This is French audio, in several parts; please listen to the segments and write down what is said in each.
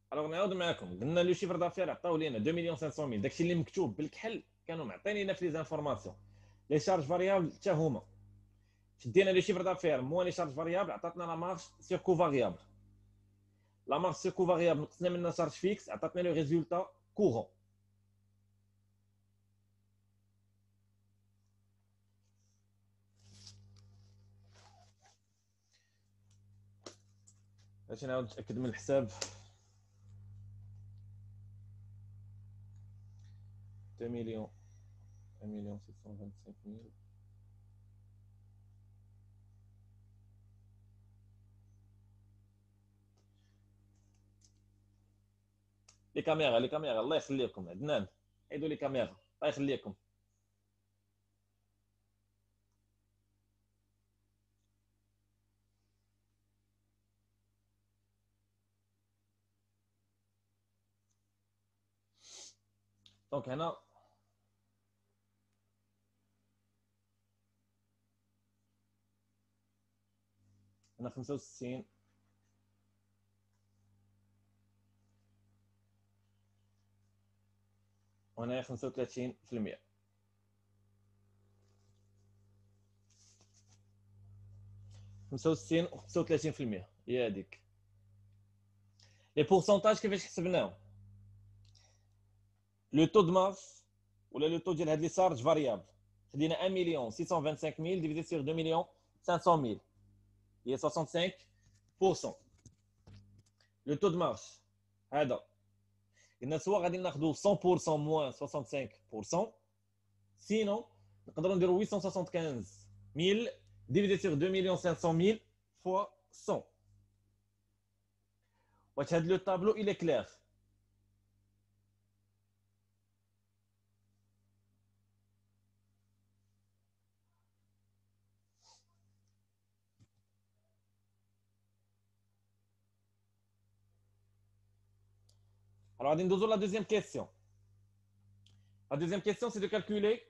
الوغ نعاود معاكم، قلنا لو شيفر دافير عطاو لينا 2 مليون 500 ميل، داكشي اللي مكتوب بالكحل كانوا معطينينا في لي زانفورماسيون. لي شارج فاريابل حتى هما شدينا لو شيفر دافير موان لي شارج فاريابل، عطاتنا لا مارج سير كو فاريابل. لا مارج سير كو فاريابل نقصنا منها شارج فيكس، عطاتنا لو ريزولتا كورون. باش نعاود نتاكد من الحساب. 2 مليون 1 مليون 625 ميل. لي كاميرا الله يخليكم عدنان، عيدوا لي كاميرا الله يخليكم. دونك هنا 65 وهنا 35%. 65 و 35% هي هذيك. لي بورسونتاج كيفاش حسبناهم؟ لو تو دو مارس ولا لو تو ديال هاد لي شارج فاريابل، خدينا 1 مليون 625 ميل ديفيدي سير 2 مليون 500 ميل هي 65%. لو تو دو مارش هذا قلنا سوا غادي ناخذوا 100% موان 65%، سينو نقدروا نديروا 875 ميل ديفيدي سير 2 مليون 500 ميل فوا 100. واش هاد لو طابلو il est clair؟ Alors, غادي ندوزو لا دوزيام كيسيون. La deuxième question, c'est de calculer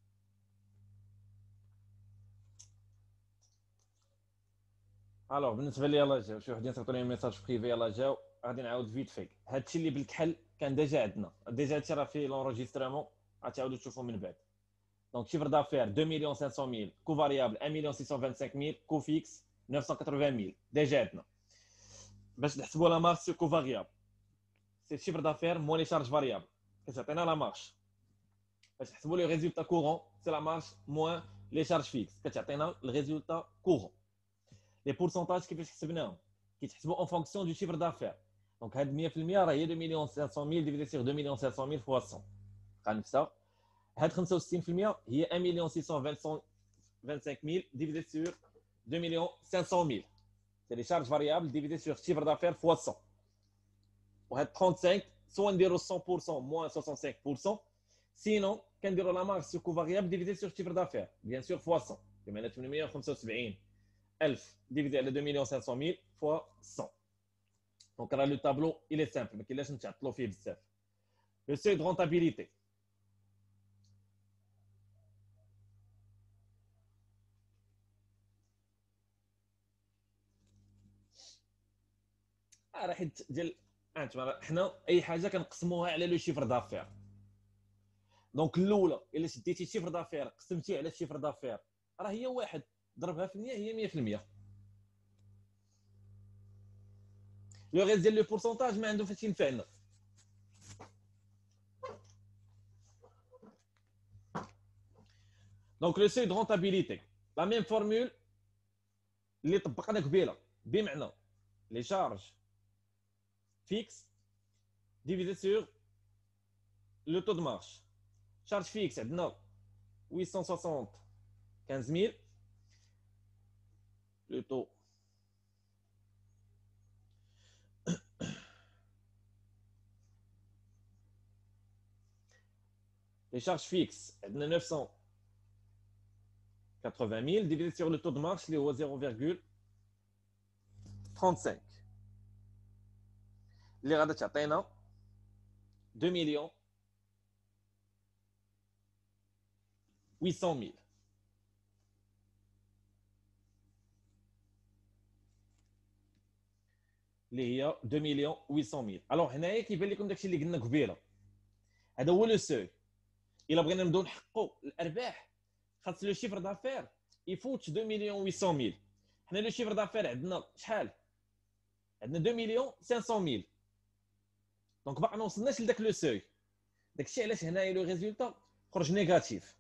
الوغ بالنسبه لي يلاه جاو شي وحدين صيفطوا لي ميساج بريفي، يلاه جاو غادي نعاود فيت فيك. هادشي اللي بالكحل كان ديجا عندنا، ديجا هادشي راه فيه لونجسترمون غتعاودوا تشوفوا من بعد. دونك شيفر دافير 2 مليون 500 ميل، كو فاريابل 1 مليون 625 ميل، كو فيكس 980 ميل ديجا عندنا. باش نحسبوا لا مارش سو كو فاريابل سي شيفر دافير موان لي شارج فاريابل كتعطينا لا مارش. باش نحسبوا لي ريزولتا كورون سي لا مارش موان لي شارج فيكس كتعطينا الريزولتا كورون. لي بورسونتاج كيفاش حسبناهم؟ كيتحسبوا اون فونكسيون دو شيفر دافير. دونك هاد 100% راه هي 2 مليون 500 ميل ديفيدي سير 2 مليون 500 ميل فوا 100 بقى نفسها. هاد 65% هي 1 مليون 625 ميل ديفيدي سير 2 مليون 500 ميل، سي لي شارج فاريابل ديفيدي سير شيفر دافير فوا 100. وهاد 35 سوا نديرو 100% موان 65%، سينو كنديرو لا مارج سو كو فاريابل ديفيدي سير شيفر دافير بيان سور فوا 100، بمعنى 875 1000 divisé على 2 مليون 500 ميل فوا 100. دونك راه لو طابلو il est simple، ما كاينلاش نتعطلوا فيه بزاف. لو سوي دو رونتابيليتي راه حيت ديال انت حنا اي حاجه كنقسموها على لو شيفر دافير. دونك الاولى الا شديتي الشيفر دافير قسمتيه على الشيفر دافير راه هي واحد، ضربها في 100 هي 100%. لو غير ديال لو بورسونتاج ما عنده فاش ينفعنا. دونك لو سوي دو رونتابيليتي لا ميم فورمول اللي طبقنا قبيله، بمعنى لي شارج فيكس divisé sur le taux de marche. Charge fixe عندنا 875 000. Le taux les charges fixes عندنا 980 000 divisé sur le taux de marche اللي هو 0,35 اللي غادا تعطينا 2 مليون 800 000. اللي هي 2 مليون 800 000. الوغ هنايا كيبان لكم داكشي اللي قلنا قبيله، هذا هو لو سوي. الا بغينا نبداو نحققوا الارباح خاص لو شيفر دافير يفوت 2 مليون 800 000. حنا لو شيفر دافير عندنا شحال؟ عندنا 2 مليون 500 000. دونك باقي ما وصلناش لذاك لو سوي. داكشي علاش هنايا لو ريزولتا خرج نيجاتيف.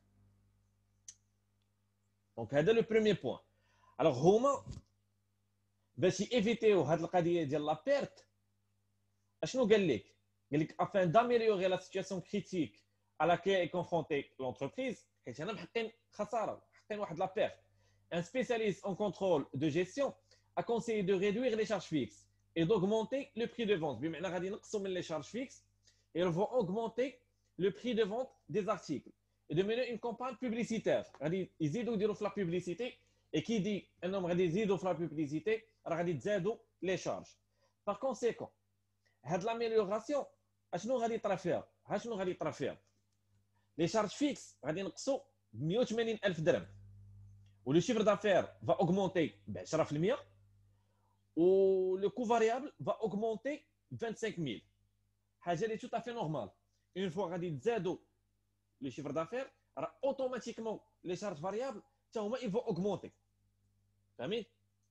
دونك هذا لو بروميي بوين. الوغ هما باش ايفيتيو هاد القضيه ديال لا بيرت، اشنو قال لك؟ قال لك afin d'améliorer la situation critique à laquelle est confrontée l'entreprise، حيت هنا محقين خساره، محقين واحد لا بيرت. Un spécialiste en contrôle de gestion a conseillé de réduire les charges fixes et d'augmenter le prix de vente. بمعنى غادي نقصوا من les charges fixes et ils vont augmenter le prix de vente des articles et de mener une campagne publicitaire. غادي يزيدوا يديروا في لا بوبليسيتي، et qui dit انهم غادي يزيدوا في لا بوبليسيتي راه غادي تزادوا les charges. Par conséquent هاد l'amélioration اشنو غادي يطرا فيها؟ ها شنو غادي يطرا فيها؟ لي شارج فيكس غادي ينقصوا ب 180 الف درهم، ولو شيفر دافير فا اوغمونتي ب 10%، ولو كو فاريابل فا اوغمونتي ب 25000. حاجه اللي تو طافي نورمال. اون فوا غادي تزادوا لو شيفر دافير راه اوتوماتيكمون لي شارج فاريابل حتى هما يفو اوغمونتي. فهمي؟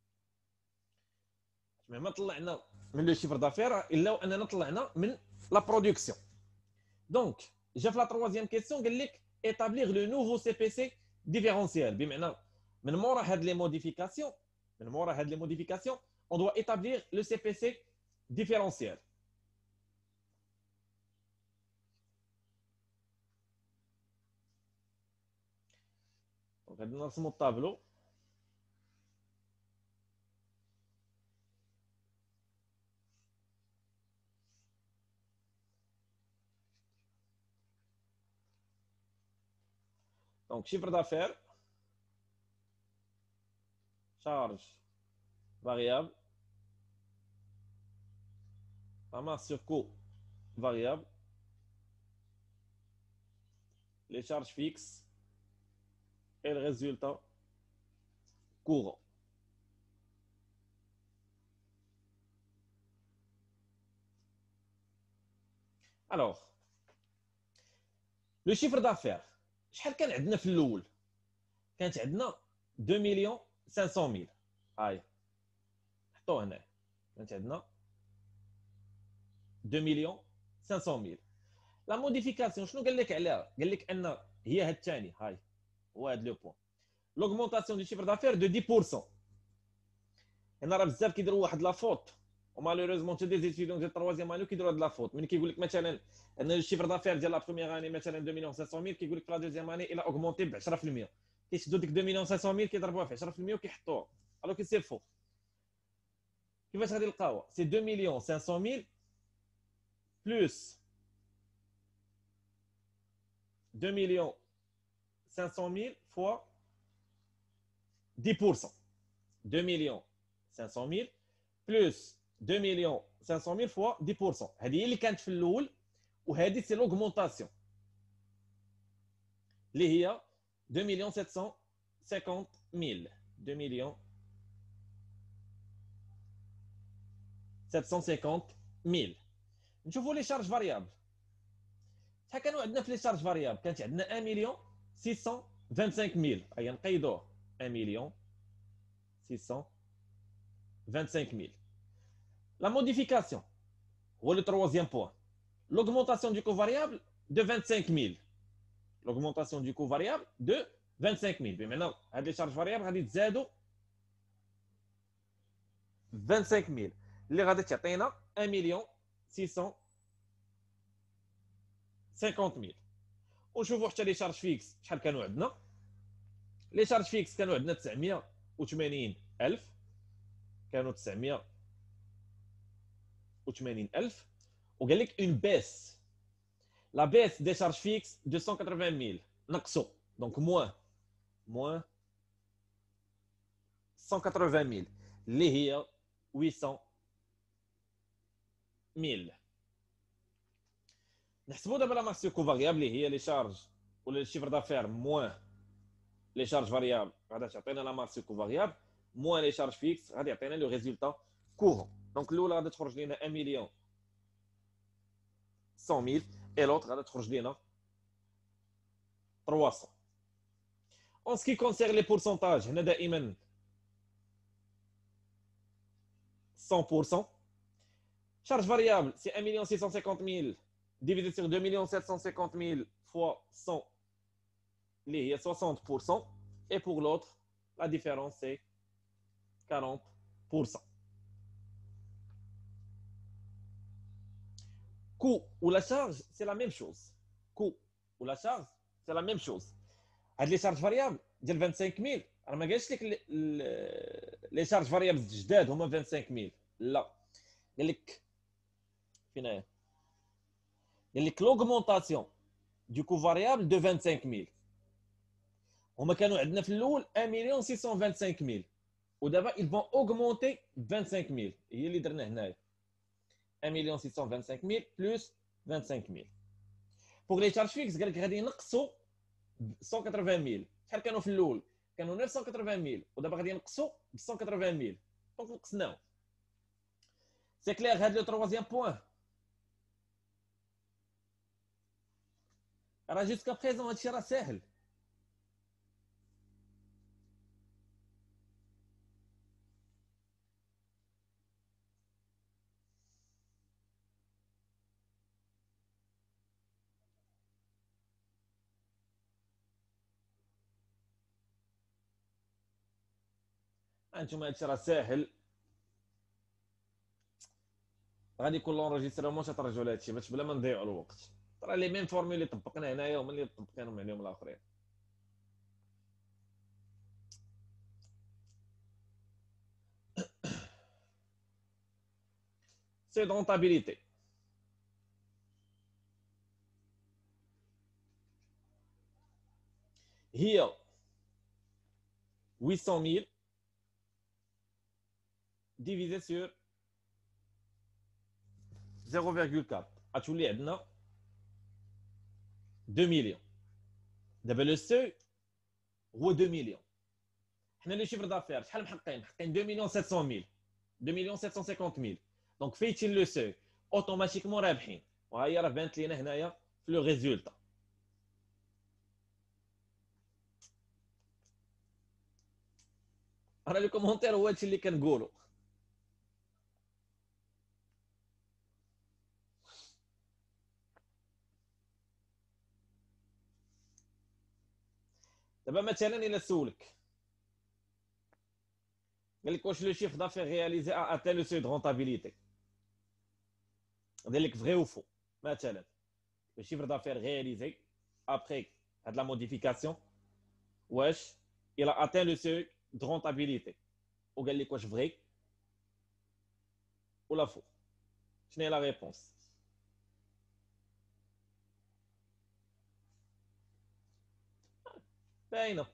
ما طلعنا من لو شيفر دافير الا اننا طلعنا من لا برودكسيون. دونك جا في لا تروازيام كيسيون قال لك établir le nouveau CPC différentiel. بمعنى من مورا هاد لي موديفيكاسيون، on doit établir le CPC différentiel. دونك غادي نرسموا الطابلو. Donc, chiffre d'affaires, charge variable, la masse sur coût variable, les charges fixes et le résultat courant. Alors, le chiffre d'affaires, شحال كان عندنا في الاول؟ كانت عندنا 2 مليون 500 000. هاي حطوه هنا، كانت عندنا 2 مليون 500 000. لا موديفيكاسيون شنو قال لك عليها؟ قال لك ان هي هاد الثاني، هاي هو هاد لو بوين، لوغمونطاسيون دو شيفر دافير دو 10%. هنا راه بزاف كيديروا واحد لا فوت، ومالوريزمون حتى دي زيتيديون ديال التروازيام انو كيديروا هاد لا فوت. ملي كيقول لك مثلا ان الشيفر دافير ديال لا بروميير اني مثلا 2 مليون 500 000، كيقول لك في لا دوزيام اني الى اوغمونتي ب 10%. كيشدوا ديك 2 مليون 500 000 كيضربوها في 10% وكيحطوها، الوغ كي سي فو. كيفاش غادي نلقاوها؟ سي 2 مليون 500 000 بلس 2 مليون 500 000 فوا 10%. 2 مليون 500 000 بلس 2 مليون 500 000 فوا 10%. هذه هي اللي كانت في الاول، وهذه سي لوغمونطاسيون اللي هي 2 مليون 750 000. 2 مليون 750 000. نشوفوا لي شارج فاريابل. شحال كانوا عندنا في لي شارج فاريابل؟ كانت عندنا 1 مليون 625 000. هيا نقيدوه، 1 مليون 625 000. La modification, ou le troisième point, l'augmentation du coût variable de 25 000. L'augmentation du coût variable de 25 000. بمعنى هاد لي شارج فاريابل غادي تزادوا 25 000 اللي غادي تعطينا 1 مليون 650 000. ونشوفوا حتى لي شارج فيكس شحال كانوا عندنا. لي شارج فيكس كانوا عندنا 980 الف، كانوا 980 الف. وقال لك اون بيس، لا بيس دي شارج فيكس 280 000 نقصوا، دونك موان 180 000 اللي هي 800 000. نحسبوا دابا لا مارس كو فاريابل اللي هي لي شارج ولا الشيفر دافير موان لي شارج فاريابل، غادي تعطينا لا مارس كو فاريابل موان لي شارج فيكس، غادي يعطينا لو ريزولتا كورون. دونك الاولى غادي تخرج لنا 1 مليون 100 000 اي لوطر غادي تخرج لنا 300. En ce qui concerne les pourcentages, هنا دائما 100%. Charge variable, c'est 1 650 000 divisé sur 2 750 000 fois 100, il y a 60%. Et pour l'autre, la différence, c'est 40%. Coût ou la charge, c'est la même chose. Coût ou la charge, c'est la même chose. هاد لي شارج فاريابل ديال 25000 راه ما قالش لك لي شارج فاريابل جداد هما 25000 لا قال لك فين هي قال لك لوغمونطاسيون دو كو فاريابل دو 25000 هما كانوا عندنا في الاول 1 625 000 ودابا ils vont augmenter 25000 هي اللي درنا هنايا 1 625 000 plus 25000 pour les charges fixes قال لك غادي ينقصوا 180 000 شحال كانوا في الاول كانوا 980 000 ودابا غادي ينقصوا ب 180 000 دونك نقصناهم سي كلير هاد لو تروازيام بوين راه جوسكا بريزون هادشي راه ساهل انتم هادشي راه ساهل غادي يكون لونجسترمون ترجعوا لهادشي باش بلا ما نضيعوا الوقت راه لي ميم فورمول اللي طبقنا هنايا هما اللي طبقينهم عليهم الاخرين سي دونطابيليتي هي 800 000 divisé sur 0,4 غتولي عندنا 2 مليون دابا لو سوي هو 2 مليون حنا لي شيفر دافير شحال محقين 2 مليون 700 000 2 مليون 750 000 دونك فايتين لو سوي اوتوماتيكمون رابحين وها هي راه بانت لينا هنايا في لو ريزولتا راه لي كومونتير هو هادشي اللي كنقولوا دابا مثلا الى سولك قال لك واش لو شيفر دافير رياليزي ا اتان لو سوي دو رونتابيليتي قال لك فري او فو مثلا لو شيفر دافير رياليزي ابري هاد لا موديفيكاسيون واش الى اتان لو سوي دو رونتابيليتي وقال لك واش فري ولا فو شنو هي لا ريبونس باينه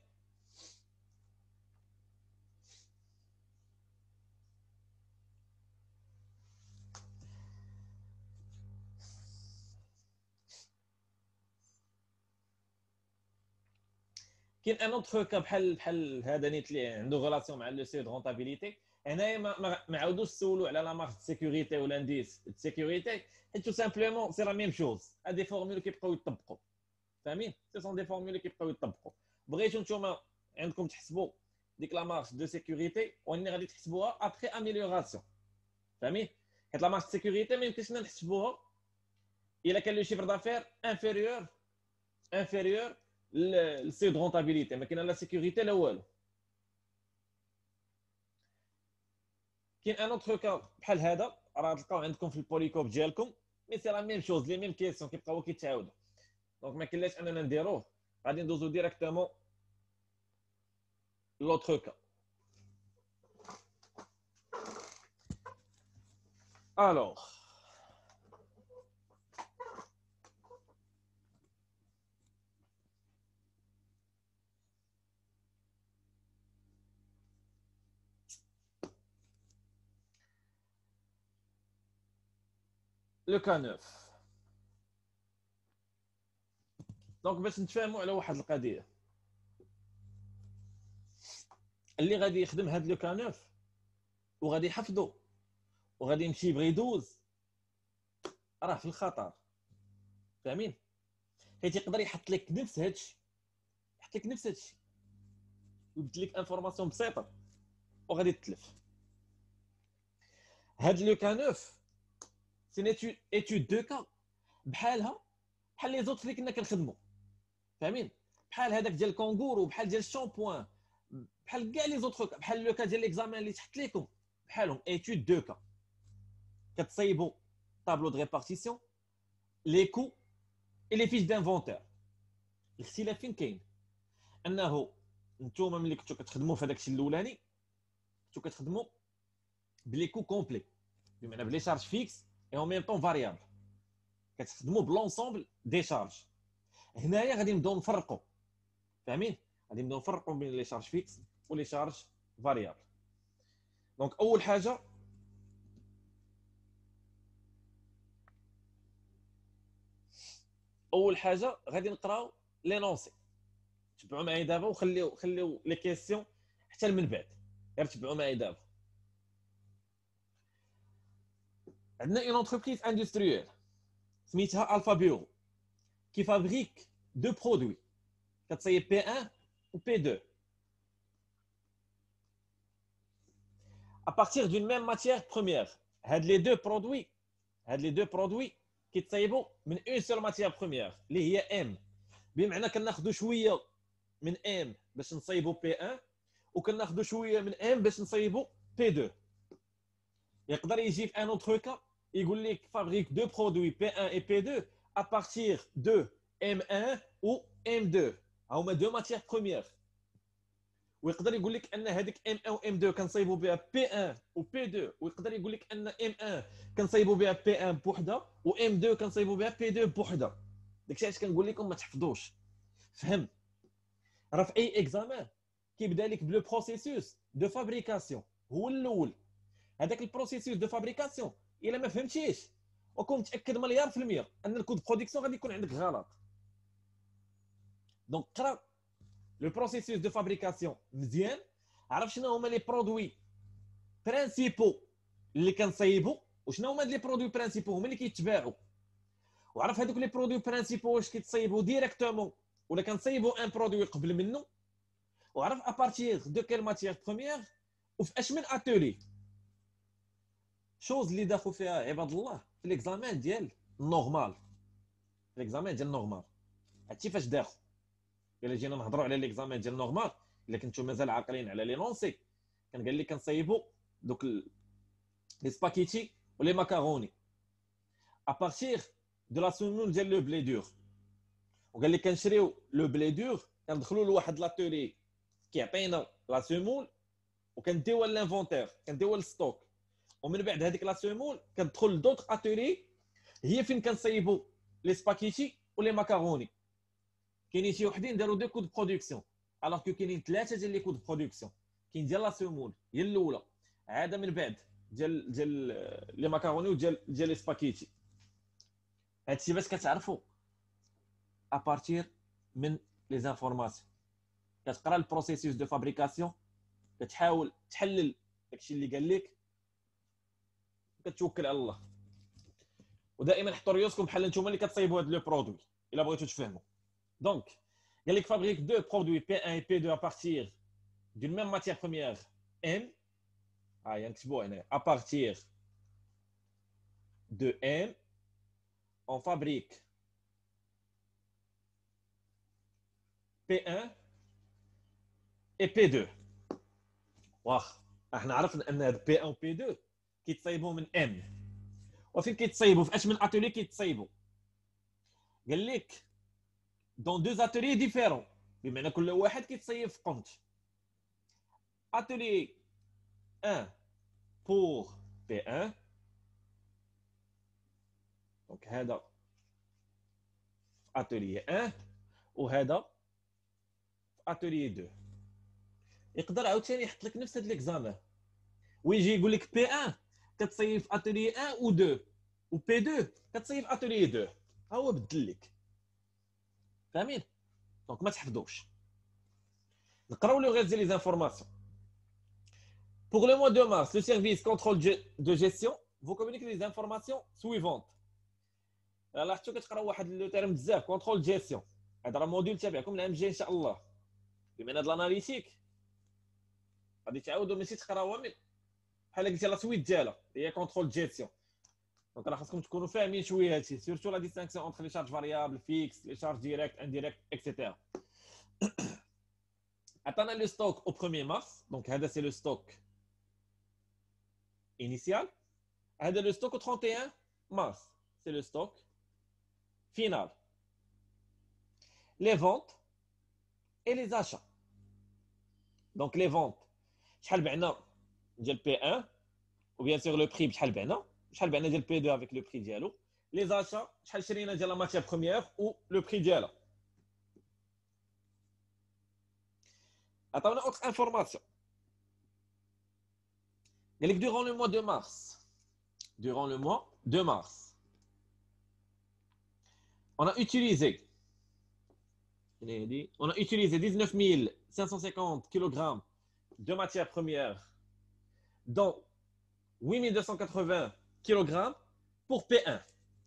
كاين ان اوتر كا بحال هذا نيت اللي عنده غولاسيون مع لو سي دو رونتابيليتي هنايا ما عاودوش سولوا على لا مارج دو سيكوريتي ولا انديس دو سيكوريتي حيت تو سامبلومون سي لا ميم شوز هادي فورمول كيبقاو يطبقوا فاهمين سي سون دي فورمول كيبقاو يطبقوا بغيتو نتوما عندكم تحسبوا ديك لا مارج دو سيكوريتي واني غادي تحسبوها ابري اميليوراسيون فاهمين حيت لا مارج دو سيكوريتي ما يمكنش نحسبوها الا كان لو شيفر دافير انفيريور السي دو رونتابيليتي ما كاين لا سيكوريتي لا والو كاين ان اوتر كا بحال هذا راه تلقاو عندكم في البوليكوب ديالكم مي سي لا ميم شوز لي ميم كيسيون كيبقاو كيتعاودوا دونك ما كاينلاش اننا نديروه غادي ندوزو ديريكتومون لوتر كا الوغ لو كا 9 دونك باش نتفاهموا على واحد القضيه اللي غادي يخدم هاد لو كا 9 وغادي يحفظو وغادي يمشي يبغي يدوز راه في الخطر. فاهمين؟ حيت يقدر يحط لك نفس هادشي، يحط لك نفس هادشي ويبدل لك انفورماسيون بسيطه وغادي تتلف. هاد لو كا 9 سي ايتود دو كا بحالها بحال لي زوط اللي كنا كنخدموا. فاهمين؟ بحال هذاك ديال الكونغورو، بحال ديال الشامبوان، بحال كاع لي زوط، بحال لو كا ديال ليكزامان اللي تحت لكم بحالهم ايتود دو كا. كتصايبوا طابلو دو ريبارتيسيون لي كو اي لي فيش دانفونتير. الاختلاف فين كاين؟ انه نتوما ملي كنتو كتخدموا في هذاك الشيء الاولاني كنتو كتخدموا بلي كو كومبلي، بمعنى بلي شارج فيكس اي اون ميم طون فاريابل، كتخدموا بلونسومبل دي شارج. هنايا غادي نبداو نفرقوا. فاهمين؟ غادي نبداو نفرقوا بين لي شارج فيكس ولي شارج فاريابل. دونك اول حاجه غادي نقراو لينونسي. تبعوا معايا دابا وخليو لي كيسيون حتى من بعد، غير تبعوا معايا دابا. عندنا اون انتربريز اندستريال سميتها الفا بيرو كي فابريك دو برودوي، كتصايب بي 1 و بي 2 à partir d'une même matière première. هاد لي دو برودوي كيتصايبوا من اون سول ماتيير بروميير اللي هي ام. بمعنى كناخذوا شويه من ام باش نصايبوا بي 1 وكناخذوا شويه من ام باش نصايبوا بي 2. يقدر يجي في ان اوتر كا يقول لك فابريك دو برودوي بي 1 et بي 2 à partir de M1 ou M2. هما دو ماتيير بروميير. ويقدر يقول لك ان هذيك M1 و M2 كنصايبوا بها P1 و P2، ويقدر يقول لك ان M1 كنصايبوا بها P1 بوحده و M2 كنصايبوا بها P2 بوحده. داكشي علاش كنقول لكم ما تحفظوش. فهم؟ راه في اي اكزامان كيبدا لك بلو بروسيسوس دو فابريكاسيون هو الاول. هذاك البروسيسوس دو فابريكاسيون الا ما فهمتيش وكون متاكد مليار في المية ان الكود برودكسيون غادي يكون عندك غلط. دونك قرا لو بروسيسوس دو فابريكاسيون مزيان، عرف شنو هما لي برودوي برينسيبو اللي كنصايبوا وشنو هما لي برودوي برينسيبو هما اللي كيتباعوا، وعرف هذوك لي برودوي برينسيبو واش كيتصايبوا ديريكتومون ولا كنصايبوا ان برودوي قبل منه، وعرف ابارتير دو كيل ماتيير بروميير وفي اش من اتولي. شوز اللي داخل فيها عباد الله في ليكزامان ديال النورمال، في ليكزامان ديال النورمال هادشي فاش داخل. الا جينا نهضروا على ليكزامان ديال النورمال الا كنتو مازال عاقلين على لي لونسي كان قال لي كنصايبوا دوك لي سباكيتي ولي ماكاروني ابارتير دو لا سومول ديال لو بلي دور. وقال لي كنشريو لو بلي دور كندخلوا لواحد لاتولي كيعطينا لا سومول وكنديوها للانفونتير كنديوها للستوك، ومن بعد هذيك لا سومول كتدخل لدوطخ اتولي هي فين كنصايبوا لي سباكيتي ولي ماكاروني. كاينين شي وحدين داروا دو كود برودكسيون الوغ كو كاينين ثلاثه ديال لي كود برودكسيون. كاين ديال لا سومول هي الاولى، عاده من بعد ديال لي ماكاروني وديال لي سباكيتي. هادشي باش كتعرفوا ابارتير من لي زانفورماسيون. كتقرا البروسيسوس دو فابريكاسيون كتحاول تحلل داكشي اللي قال لك كتوكل على الله. ودائما حطوا ريوسكم بحال نتوما اللي كتصايبوا هاد لو برودوي الا بغيتو تفهموا. Donc, il y a fabrique deux produits P1 et P2 à partir d'une même matière première M. Ah, il y a un petit mot, à partir de M, on fabrique P1 et P2. واخ احنا عرفنا ان هاد P1 و P2 كيتصايبوا من M. وفين كيتصايبوا في اش من اتولي كيتصايبوا؟ قال لك dans deux ateliers différents. بمعنى كل واحد كيتصايب في قنت. Atelier 1 pour P1. Donc هذا atelier 1 وهذا atelier 2. يقدر عاوتاني يحط لك نفس هاد ليكزامان ويجي يقول لك P1 كتصايب في atelier 1 و 2 و P2 كتصايب في atelier 2. ها هو بدل لك. فاهمين؟ دونك ما تحفظوش. نقراو لو غير لي زانفورماسيون. Pour le mois de mars, le service contrôle de gestion vous communiquez les informations suivantes. لاحظتوا كتقراو واحد لو تيرم بزاف كونترول جيستيون. هذا راه موديول تابعكم العام الجاي ان شاء الله. بما ان هاد الاناليتيك غادي تعاودوا ماشي تقراوها من بحال قلتي لا سويت ديالها هي كونترول جيستيون. دونك راه خاصكم تكونوا فاهمين شويه هادشي سيرتو لا ديستانكسيون انتر لي شارج فاريابل فيكس لي شارج ديريكت انديريكت اكسيتيرا. عطانا لو ستوك او 1er مارس دونك هذا سي لو ستوك initial. هذا لو ستوك au 31 mars c'est le stock final. Les ventes et les achats. Donc les ventes شحال بعنا ديال P1 ou bien sûr le prix بشحال بعنا شحال بعنا ديال P2 avec le prix ديالو. Les achats شحال شرينا ديال la matière première ou le prix ديالها. عطاونا autre information. قال لك durant le mois de mars on a utilisé 19 550 kg de matières premières, dont 8 280 kg pour P1.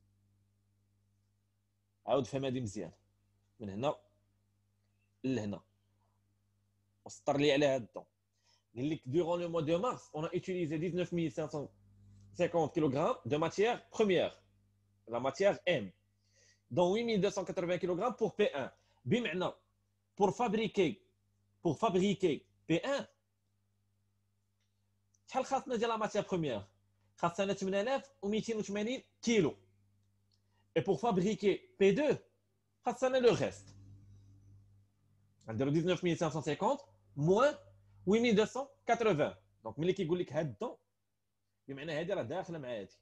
عاود فهم هذه مزيان من هنا لهنا وسطر لي على هذا الضوء. قال لك durant le mois de mars on a utilisé 19 550 kg de matière première, la matière M, dont 8 280 kg pour P1. بمعنى pour fabriquer P1 شحال خاصنا ديال لا ماتيير بروميير؟ خاصنا 8280 كيلو. Et pour fabriquer P2 خاصنا le reste. نديرو 19 550 moins 8 280. دونك ملي كيقول لك هاد الضو بمعنى هذه راه داخله مع هذه.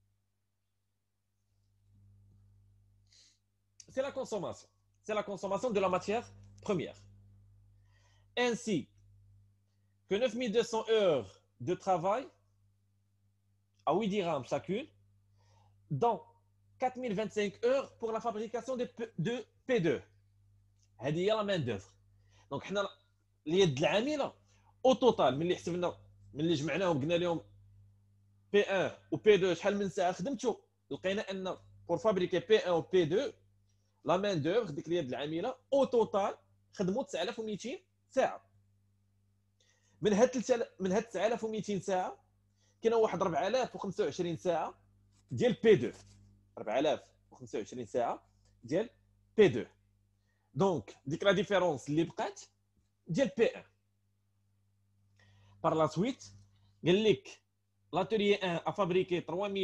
C'est la consommation de la matière première. Ainsi que 9200 heures de travail à 8 dirhams chacune, dont 4025 heures pour la fabrication de P2. هذه هي لا مان دوفر. دونك حنا اليد العامله او توتال ملي حسبنا ملي جمعناهم قلنا لهم P1 و P2 شحال من ساعه خدمتو لقينا ان pour fabriquer P1 و P2 لا مان دوفر ديك اليد العامله او توتال خدموا 9200 ساعه. من هاد 9200 ساعه كاينه واحد 4025 ساعه ديال P2. 4025 ساعه ديال P2. دونك ديك لا ديفيرونس اللي بقات ديال P1. Par la suite قال لك l'atelier 1 a fabriqué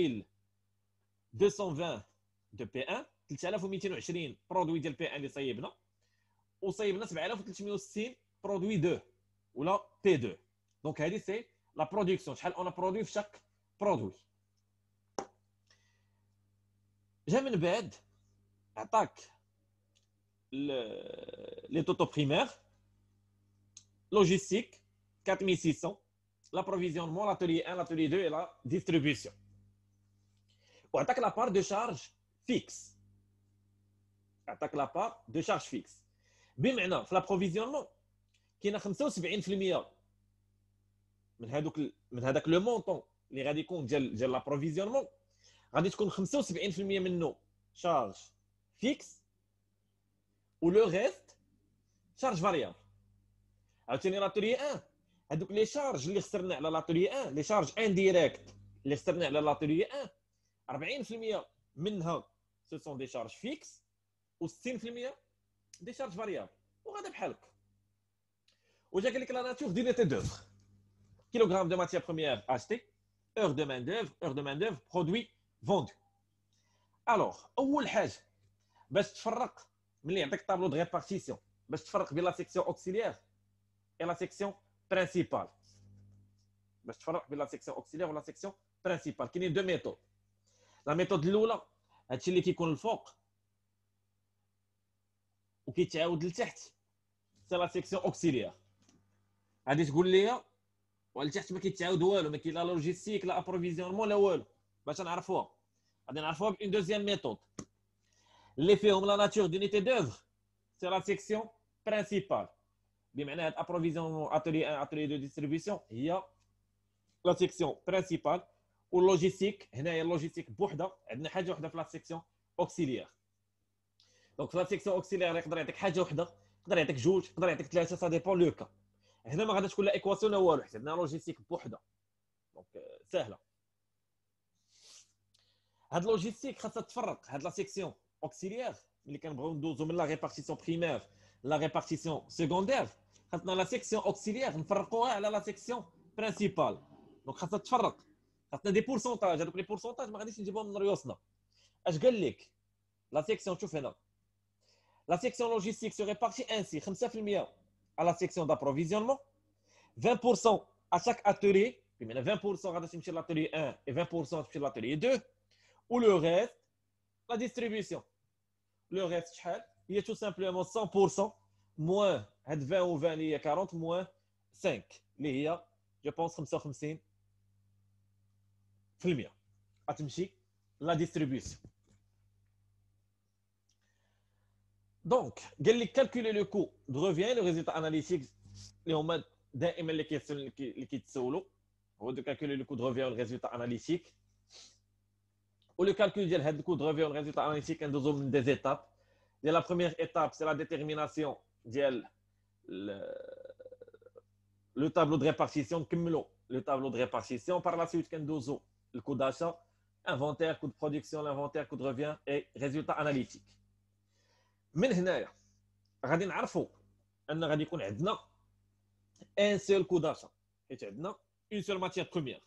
3220 de P1, 3220 برودوي ديال P1 اللي صايبنا وصايبنا 7360 برودوي 2 ولا P2. دونك هذه سي لا برودكسيون شحال اون برودوي في شاك برودوي. جا من بعد عطاك لي توتو بريمير logistique 4600, l'approvisionnement, l'atelier 1, l'atelier 2 et la distribution. On attaque la part de charge fixe. بمعنى في l'approvisionnement كاين 75% من هذاك لو مونطون اللي غادي يكون ديال l'approvisionnement غادي تكون 75% منه charge fixe و لو ريست charge variable. عاوتاني لاتوري 1 هذوك لي شارج اللي خسرنا على لاتوري 1 لي شارج انديريكت اللي خسرنا على لاتوري 1 40% منها سو سون دي شارج فيكس و 60% دي شارج فاريابل. وغادا بحالك وجا قال لك لا ناتور دي نيتي دوفر كيلوغرام دو ماتيير بروميير اشتي اور دو مان دوفر برودوي فوندو. الوغ اول حاجه باش تفرق ملي يعطيك طابلو دو ريبارتيسيون باش تفرق بين لا سيكسيون اوكسيليير et la section principale. باش تفرق بين لا سيكسيون اوكسيليير ولا سيكسيون برينسيبال كاينين دو ميثود. لا ميثود الاولى هادشي اللي كيكون الفوق وكيتعاود لتحت سي لا سيكسيون اوكسيليير. غادي تقول لي ولتحت ما كيتعاود والو ما كاين لا لوجيستيك لا ابروفيزيونمون لا والو. باش نعرفوها غادي نعرفوها بين دوزيام ميثود اللي فيهم لا ناتور دونيتي دوفر سي لا سيكسيون برينسيبال. بمعنى هاد ابروفيزيونمون اتولي 1 اتولي 2 ديستريبيسيون هي لا سيكسيون برينسيبال واللوجيستيك هنايا اللوجيستيك بوحده عندنا حاجه واحده في لا سيكسيون اوكسيليير. دونك في لا سيكسيون اوكسيليير يقدر يعطيك حاجه واحده، يقدر يعطيك جوج، يقدر يعطيك ثلاثه، سا ديبون لو كا. هنا ما غاديش تكون لا ايكواسيون لا والو، حيت عندنا لوجيستيك بوحده دونك سهله. هاد لوجيستيك خاصها تفرق هاد لا سيكسيون اوكسيليير اللي كنبغيو ندوزو من لا ريبارتيسيون بريمير لا ريبارتيسيون سيكوندير. خاصنا لا سيكسيون اوكسيليير نفرقوها على لا سيكسيون برينسيبال. دونك خاصها تفرق، خاصنا دي بورسونتاج. هادوك لي بورسونتاج ما غاديش نجيبهم من ريوسنا. اش قال لك لا سيكسيون؟ شوف هنا la section logistique se répartit ainsi 5% à la section d'approvisionnement, 20% à chaque atelier, puis maintenant 20% à l'atelier 1 et 20% à l'atelier 2, ou le reste, la distribution. Le reste, il y a tout simplement 100% moins 20 ou 20, il y a 40 moins 5. Il y a, je pense, 55%. La distribution. Donc, calculer le coût de revient, le résultat analytique, les hommes دائما les questions اللي كيتسولوا هو de calculer le coût de revient, le résultat analytique. Ou le calcul ديال هذا coût de revient, le résultat analytique, ندوزو من des étapes. La première étape, c'est la détermination ديال le tableau de répartition. نكملوا le tableau de répartition. Par la suite, ندوزو le coût d'achat, inventaire, coût de production, l'inventaire, coût de revient et résultat analytique. من هنايا غادي نعرفوا ان غادي يكون عندنا ان سول كو داشا، حيت عندنا اون سول ماتيير بروميير.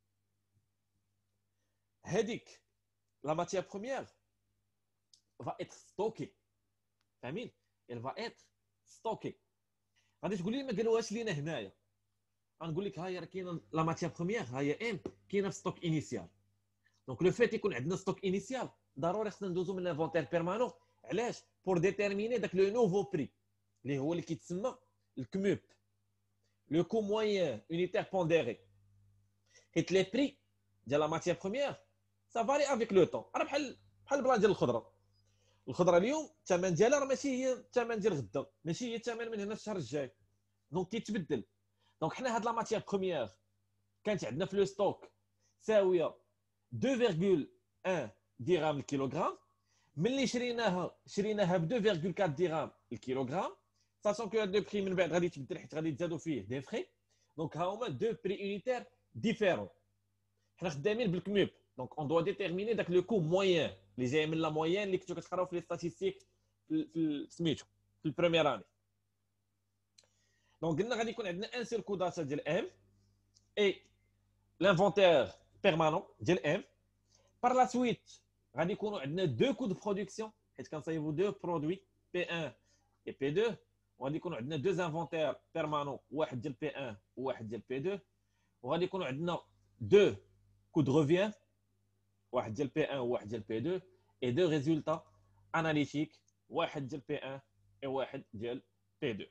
هذيك لا ماتيير بروميير va être stockée، فاهمين؟ elle va être stockée. غادي تقول لي ما قالوهاش لينا هنايا، غنقول لك ها هي راه كاينه لا ماتيير بروميير، ها هي ام كاينه في ستوك انيسيال. دونك لو فيت يكون عندنا ستوك انيسيال ضروري خصنا ندوزو من لانفونتير بيرمانون. علاش؟ بور ديتيرميني داك لو نوفو بري اللي هو اللي كيتسمى الكموب، لو كو موين يونيتير بونديري. حيت لي بري ديال لا ماتيير بروميير سا فاري افيك لو طون. راه بحال البلان ديال الخضره. الخضره اليوم الثمن ديالها راه ماشي هي الثمن ديال غدا، ماشي هي الثمن من هنا الشهر الجاي، دونك كيتبدل. دونك حنا هاد لا ماتيير بروميير كانت عندنا في لو ستوك ساويه 2.1 درهم الكيلوغرام. ملي شريناها ب 2.4 درهم الكيلوغرام، ساشون كو هاد لو بري من بعد غادي يتبدل حيت غادي يتزادوا فيه دي فري. دونك ها هما دو بري يونيتير ديفيرون. حنا خدامين بالكموب، دونك اون دوا ديتيرميني داك لو كو موين اللي جاي من لا موين اللي كنتو كتقراو في لي ستاتيستيك في سميتو في البروميير اني. دونك قلنا غادي يكون عندنا ان سيل كو داتا ديال ام اي l'inventaire permanent ديال M. Par la suite, غادي يكونوا عندنا دو كو دو برودكسيون حيت كنصايبوا دو برودوي P1 et P2. وغادي يكونوا عندنا دو انفونتير بيرمانون، واحد ديال P1 وواحد ديال P2. وغادي يكونوا عندنا دو كو دو ريفيان، واحد ديال P1 وواحد ديال P2 et دو ريزولتا اناليتيك، واحد ديال P1 et واحد ديال P2.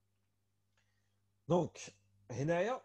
دونك هنايا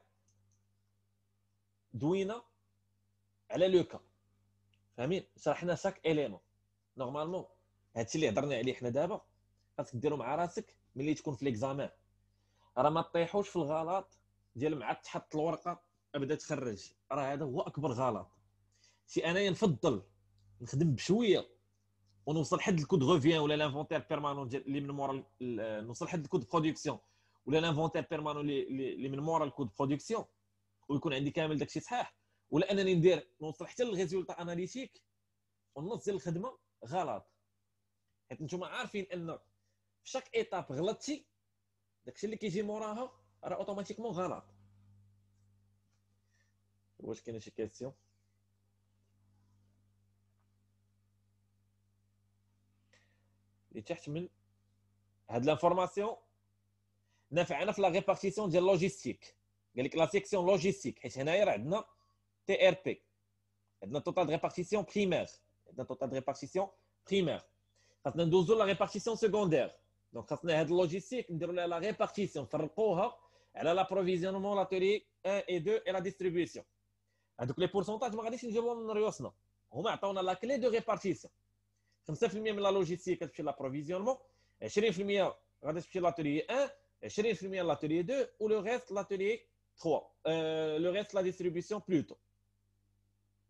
دوينا على لو كا، فاهمين؟ شرحنا شاك اليمون. نورمالمون هادشي اللي هضرنا عليه حنا دابا خاصك ديرو مع راسك ملي تكون في ليكزامان. راه ما طيحوش في الغلط ديال مع تحط الورقه ابدا تخرج، راه هذا هو اكبر غلط. سي انايا نفضل نخدم بشويه ونوصل حد الكود ريفيان ولا لانفونتير بيرمانون ديال اللي من مورا، نوصل حد الكود برودكسيون ولا لانفونتير بيرمانون اللي من مورا الكود برودكسيون، ويكون عندي كامل داكشي صحيح، ولا انني نوصل حتى للريزولتا اناليتيك والنص ديال الخدمه غلط. حيت نتوما عارفين ان في شاك ايتاب غلطتي داكشي اللي كيجي موراها راه اوتوماتيكمون غلط. واش كاينه شي كيسيون؟ اللي تحت من هاد لانفورماسيون نافعنا في لا ريبارتيسيون ديال لوجيستيك. قال لك لا سيكسيون لوجيستيك، حيت هنايا راه عندنا تي ار بي، عندنا توتال دو ريبارتيسيون بريمير، عندنا توتال دو ريبارتيسيون بريمير. خاصنا ندوزو لا ريبارتيسيون سيكوندير. دونك خاصنا هاد اللوجيستيك نديرو لها لا ريبارتيسيون، نفرقوها على لابروفيزيونمون لاتولي 1 et 2 et لا ديستريبيسيون. هادوك لي بورسونتاج ما غاديش نجيبوهم من ريوسنا، هما عطاونا لا كلي دو ريبارتيسيون. 5% من لا لوجيستيك كتمشي لابروفيزيونمون، 20% غادي تمشي لاتولي 1، 20% لاتولي 2 و لو ريست لاتولي 3، لو ريست لا ديستريبيسيون بلوتو.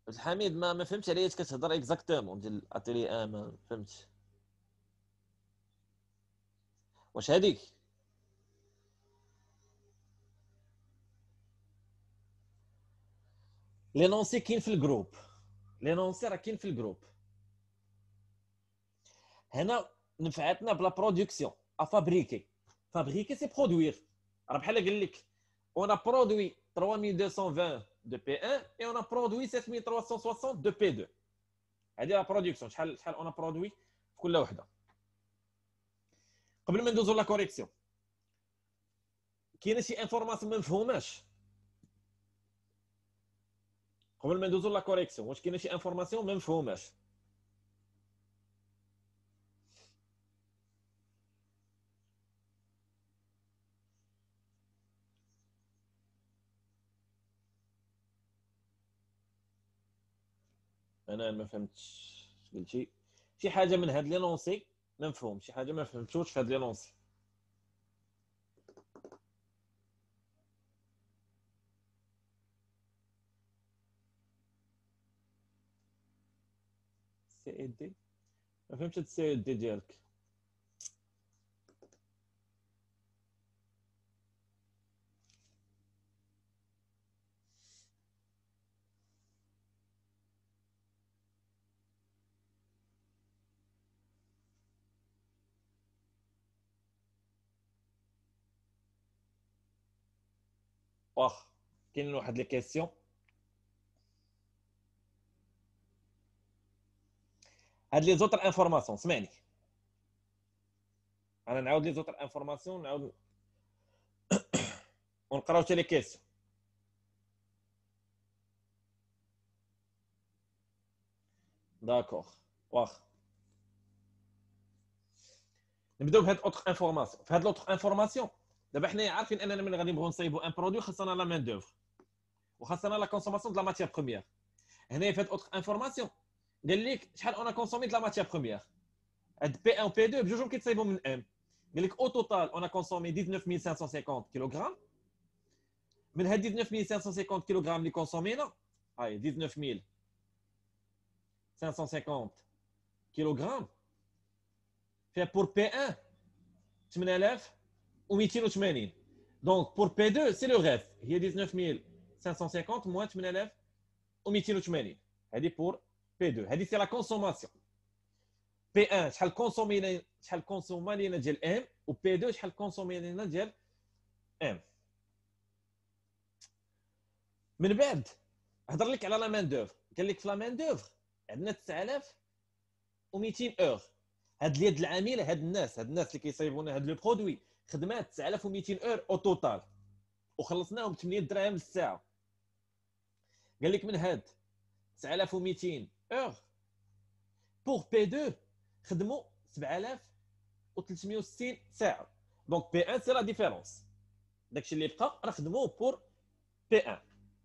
الحميد ما فهمتش عليا كتهضر اكزاكتومون ديال اتيلي ما فهمتش واش هذيك. لينونسي كاين في الجروب، لينونسي راه كاين في الجروب. هنا نفعتنا بلا برودكسيون افابريكي. فابريكي سي برودوير، راه بحال قال لك اون برودوي 3220 دو بي 1 اي اون برودوي 7360 دو بي 2. هذه لا برودكسيون، شحال اون برودوي في كل وحده. قبل ما ندوزو لا كوريكسيون كاينه شي انفورماسيون ما مفهوماش؟ قبل ما ندوزو لا كوريكسيون واش كاينه شي انفورماسيون ما مفهوماش؟ انا ما فهمتش قلتي شي حاجه من هاد لي لونسي ما مفهوم، شي حاجه ما فهمتوش في هاد لي لونسي. سي اي دي ما فهمتش هاد السي اي دي ديالك. واخ كاين واحد لي كيسيون. هاد لي زوتر انفورماسيون سمعني، انا نعاود لي زوتر انفورماسيون نعاود ونقراو حتى لي كيسيون. داكوغ واخ نبداو بهاد اوتر انفورماسيون. في هاد لوتر انفورماسيون دابا حنا عارفين اننا من غادي نبغيو نصايبو ان برودوي خاصنا لا مان دوفر وخاصنا لا كونسوماسيون دو لا ماتيير بروميير. هنا في هاد اوتر انفورماسيون قال لك شحال اون كونسومي دو لا ماتيير بروميير. هاد بي 1 و بي 2 بجوجهم كيتصايبوا من ام. قال لك او توتال اون كونسومي 19550 كيلوغرام. من هاد 19550 كيلوغرام اللي كونسومينا هاي 19550 كيلوغرام فيها بور بي 1 8280. دونك بور بي 2 سي لو غيف هي 19550 موان 8280. هذه بور بي 2 هذه سي لا كونسوماسيون. بي 1 شحال كونسومي لينا ديال ام و بي 2 شحال كونسومي لينا ديال ام. من بعد هضر لك على لا مان دوفر. قال لك في لا مان دوفر عندنا 9200 اور. هاد اليد العامله هاد الناس اللي كيصايبونا هاد لو برودوي خدمات 9200 اور او توتال وخلصناهم ب 8 دراهم للساعه. قال لك من هاد 9200 اور بور بي 2 خدموا 7360 ساعه. دونك بي 1 سي لا ديفيرونس، داكشي اللي بقى راه خدموه بور بي 1.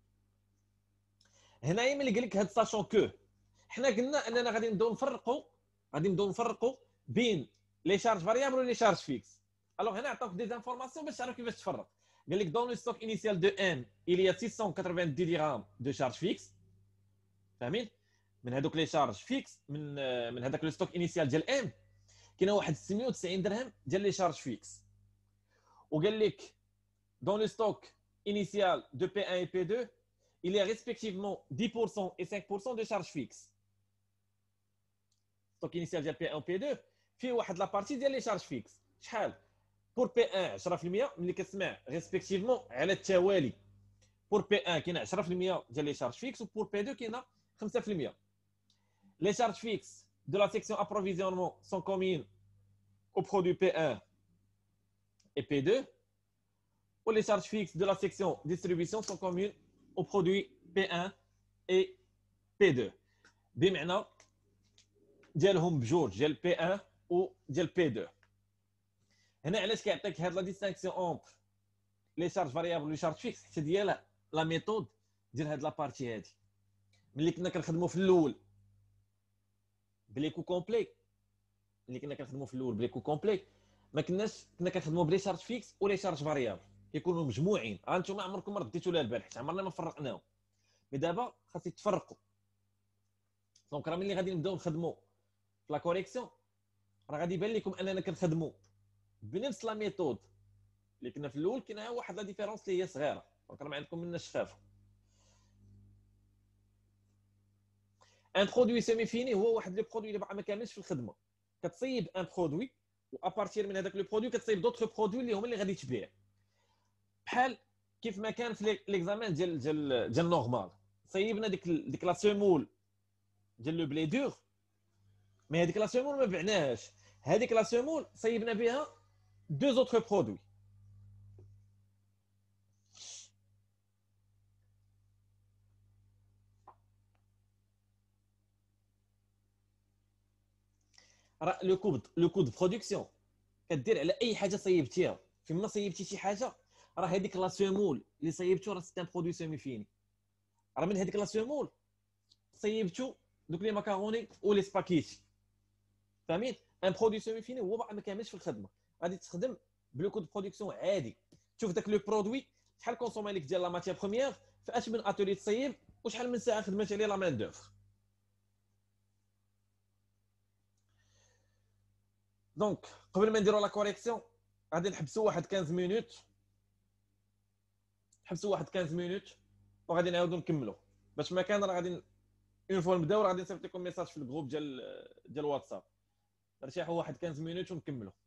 هنايا ملي قال لك هاد ساشون كو حنا قلنا اننا غادي نبداو نفرقوا بين لي شارج فاريابل ولي شارج فيكس. الوغ هنا عطاوك دي انفورماسيون باش تعرف كيفاش تفرق. قال لك دون لو ستوك انيسيال دو ام il y a 690 درهم دو شارج فيكس. فاهمين؟ من هذوك لي شارج فيكس من هذاك لو ستوك انيسيال ديال ام كاينه واحد 690 درهم ديال لي شارج فيكس. وقال لك دون لو ستوك انيسيال دو بي 1 et بي 2 il y a respectivement 10% et 5% de charges fixes. ستوك انيسيال ديال بي 1 و بي 2 فيه واحد لابارتي ديال لي شارج فيكس. شحال؟ بور بي 1 10% ملي كتسمع ريسبكتيفمون على التوالي. بور بي 1 كاين 10% ديال لي شارج فيكس وبور بي 2 كاينه 5%. Les charges fixes de la section approvisionnement sont communes aux produits P1 et P2. Ou les charges fixes de la section distribution sont communes aux produits P1 et P2. بمعنى ديالهم بجوج ديال P1 و ديال P2. هنا علاش كيعطيك هاد لا ديستانكسيون اونتر لي شارج فاريابل ولي شارج فيكس حتى ديال لا ميثود ديال هاد لابارتي هادي. ملي كنا كنخدموا في الاول بليكو كومبلي ما كنا كنخدموا بلي شارج فيكس ولي شارج فاريابل كيكونوا مجموعين. انتم عمركم ما رديتوا لها البال حيت عمرنا ما فرقناهم. مي دابا خاص يتفرقوا. دونك راه ملي غادي نبداو نخدموا في لا كوريكسيون راه غادي يبان لكم اننا كنخدموا بنفس لا ميثود اللي كنا في الاول. كاينه واحد لا ديفيرونس اللي هي صغيره، دونك راه ما عندكم منا شفافه. ان برودوي سيمي فيني هو واحد لو برودوي اللي باقي ما كاملش في الخدمه. كتصيب ان برودوي وابارتير من هذاك لو برودوي كتصيب دوطخ برودوي اللي هما اللي غادي تبيع. بحال كيف ما كان في ليكزامان ديال نورمال، صيبنا ديك لا سيمول ديال لو بلي دور، مي هذيك لا سيمول ما بعناهاش. هذيك لا سيمول صيبنا بها دو زوطخ برودوي. راه لو كود برودكسيون كدير على اي حاجه صيبتيها. فيما صيبتي شي حاجه راه هذيك لا سيمول اللي صيبتو راه سي ان برودوي سيمي فيني. راه من هذيك لا سيمول صيبتو دوك لي ماكاروني ولي سباكيتي. فهميت؟ ان برودوي سيمي فيني هو باقي ما كاملش في الخدمه، غادي تخدم بلو كود برودكسيون عادي. تشوف داك لو برودوي شحال كونسومي لك ديال لا ماتيير بروميير، في اش من اتولي تصيب، وشحال من ساعه خدمت عليه لا مان دوفر. دونك قبل ما نديرو لا كوريكسيون غادي نحبسوا واحد 15 مينوت، نحبسوا واحد 15 مينوت وغادي نعاودوا نكملوا. باش ما كان راه غادي اون فوا نبداو راه غادي نصيفط لكم ميساج في الجروب ديال واتساب. نرتاحوا واحد 15 مينوت ونكملوا.